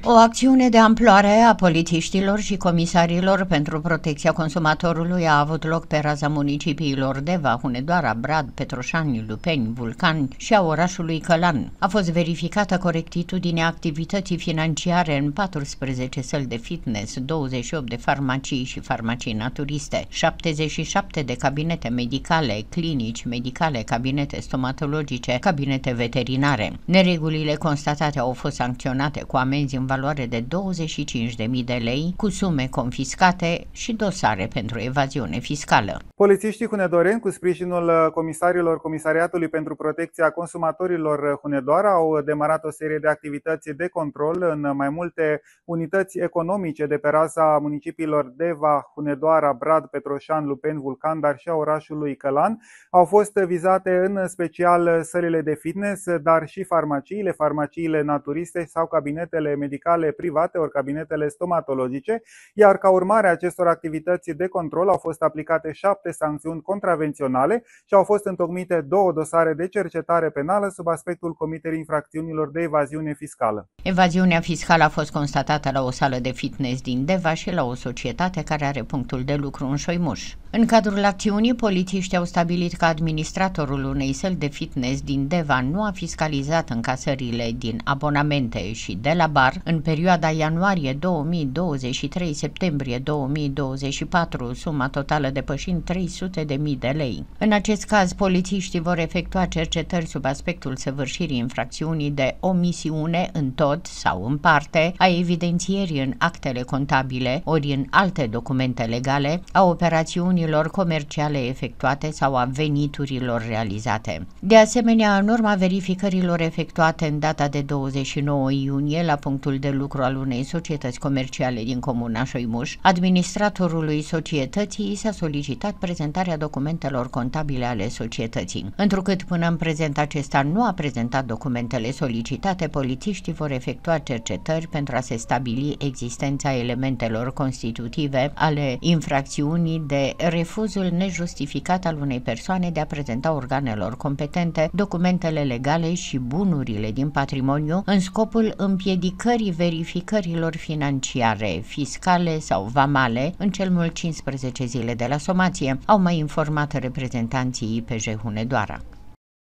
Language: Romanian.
O acțiune de amploare a polițiștilor și comisarilor pentru protecția consumatorului a avut loc pe raza municipiilor Deva, Hunedoara, Brad, Petroșani, Lupeni, Vulcan și a orașului Călan. A fost verificată corectitudinea activității financiare în 14 săli de fitness, 28 de farmacii și farmacii naturiste, 77 de cabinete medicale, clinici medicale, cabinete stomatologice, cabinete veterinare. Neregulile constatate au fost sancționate cu amenzi în valoare de 25.000 de lei, cu sume confiscate și dosare pentru evaziune fiscală. Polițiștii hunedoreni, cu sprijinul comisarilor Comisariatului pentru Protecția Consumatorilor Hunedoara, au demarat o serie de activități de control în mai multe unități economice de pe raza municipiilor Deva, Hunedoara, Brad, Petroșan, Lupeni, Vulcan, dar și a orașului Călan. Au fost vizate în special sălile de fitness, dar și farmaciile naturiste sau cabinetele medicale private ori cabinetele stomatologice, iar ca urmare a acestor activități de control au fost aplicate 7 sancțiuni contravenționale și au fost întocmite 2 dosare de cercetare penală sub aspectul comiterii infracțiunilor de evaziune fiscală. Evaziunea fiscală a fost constatată la o sală de fitness din Deva și la o societate care are punctul de lucru în Șoimuș. În cadrul acțiunii, polițiștii au stabilit că administratorul unei săli de fitness din Deva nu a fiscalizat încasările din abonamente și de la bar în perioada ianuarie 2023-septembrie 2024, suma totală depășind 300.000 de lei. În acest caz, polițiștii vor efectua cercetări sub aspectul săvârșirii infracțiunii de omisiune în tot sau în parte a evidențierii în actele contabile ori în alte documente legale a operațiunilor comerciale efectuate sau a veniturilor realizate. De asemenea, în urma verificărilor efectuate în data de 29 iunie la punctul de lucru al unei societăți comerciale din comuna Șoimuș, administratorului societății s-a solicitat prezentarea documentelor contabile ale societății. Întrucât până în prezent acesta nu a prezentat documentele solicitate, polițiștii vor efectua cercetări pentru a se stabili existența elementelor constitutive ale infracțiunii de refuzul nejustificat al unei persoane de a prezenta organelor competente documentele legale și bunurile din patrimoniu în scopul împiedicării verificărilor financiare, fiscale sau vamale în cel mult 15 zile de la somație, au mai informat reprezentanții IPJ Hunedoara.